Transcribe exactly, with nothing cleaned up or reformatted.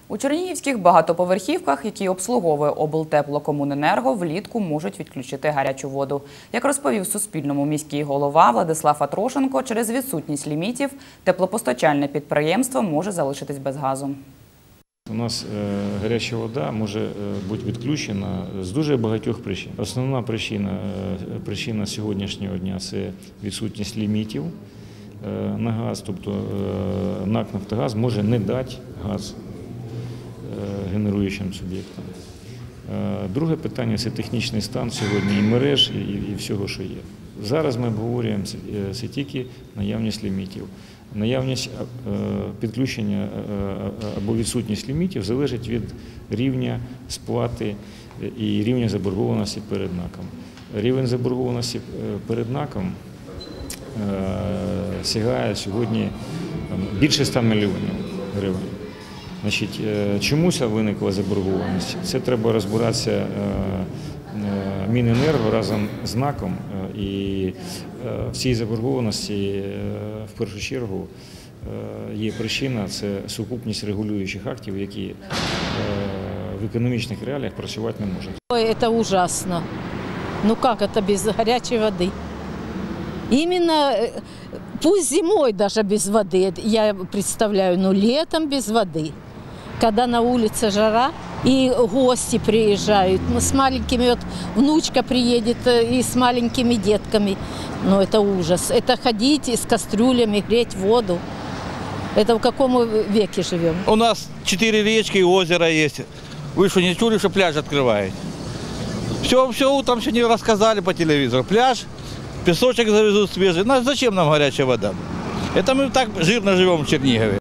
У чернігівських багатоповерхівках, які обслуговує облтеплокомуненерго, влітку можуть відключити гарячу воду. Як розповів Суспільному міський голова Владислав Атрошенко, через відсутність лімітів теплопостачальне підприємство може залишитись без газу. У нас гаряча вода може бути відключена з дуже багатьох причин. Основна причина, причина сьогоднішнього дня – це відсутність лімітів на газ, тобто НАК «Нафтогаз» може не дати газ генеруючим суб'єктам. Друге питання – це технічний стан сьогодні і мереж, і всього, що є. Зараз ми обговорюємо це тільки наявність лімітів. Наявність підключення або відсутність лімітів залежить від рівня сплати і рівня заборгованості перед НАКом. Рівень заборгованості перед НАКом сягає сьогодні більше ста мільйонів гривень. Значить, чому ця виникла заборгованість? Це треба розбиратися Міненерго разом з НАКом, і в цій заборгованості в першу чергу є причина – це сукупність регулюючих актів, які в економічних реаліях працювати не можуть. Ой, це ужасно. Ну як це без гарячої води? Именно, пусть зимой даже без воды, я представляю, но летом без воды. Когда на улице жара, и гости приезжают, с маленькими, вот внучка приедет и с маленькими детками. Ну это ужас. Это ходить с кастрюлями, греть воду. Это в каком веке живем? У нас четыре речки и озеро есть. Вы что, не чули, что пляж открывает? Все, все утром сегодня рассказали по телевизору. Пляж, песочек завезут свежий. Ну, зачем нам горячая вода? Это мы так жирно живем в Чернигове.